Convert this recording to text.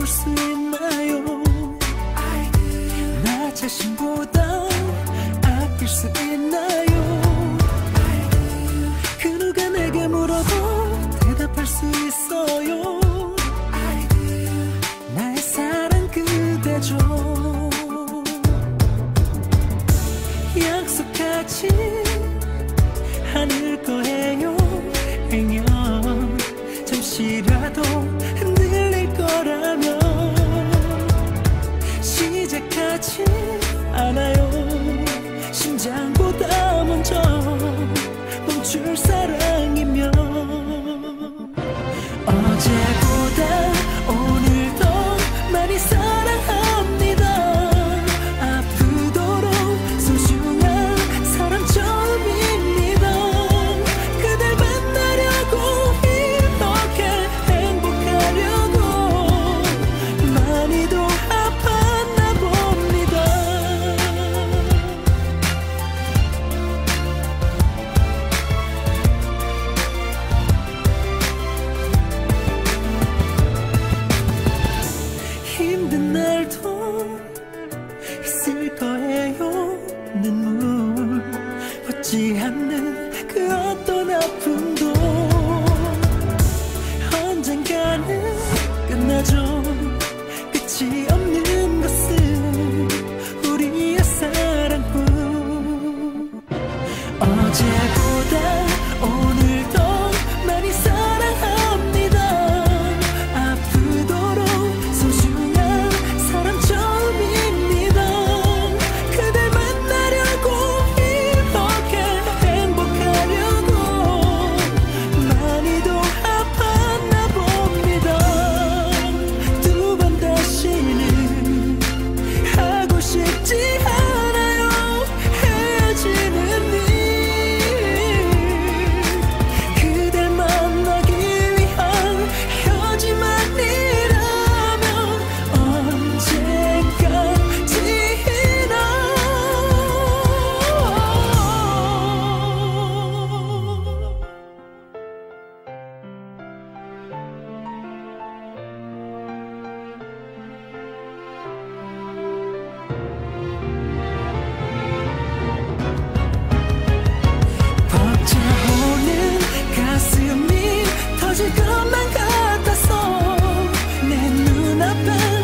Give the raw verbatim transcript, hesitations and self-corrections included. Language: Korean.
바꿀 수 있나요? 나 자신보다 아낄 수 있나요? 그 누가 내게 물어도 대답할 수 있어요. 나의 사랑 그대죠. 약속하지 않을 거예요. 행여 잠시라도 흔들릴 거라면 시작하지 않아요. 심장보다 먼저 멈출 사랑이면 어제보다 오늘도 많이 사랑합니다. 아프도록 소중한 사람 처음입니다. 그댈 만나려고 이렇게 행복하려고 많이도 아팠나 봅니다. 힘든 날도 있을 거예요. 눈물 벗지 않는 그 어떤 아픔도 언젠가는 끝나죠. 끝이 없는 것은 우리의 사랑뿐. 어제보다 오늘도 많이 사랑합니다. 아프도록 소중한 사람 처음입니다. 그댈 만나려고 이렇게 행복하려고 많이도 아팠나 봅니다. 두 번 다시는 하고 싶지 않아요. 헤어지는 일. 그댈 만나기 위한 헤어짐만이라면 언제까지나 벅차오는 가슴이 터질 것만 같아서 내 눈앞에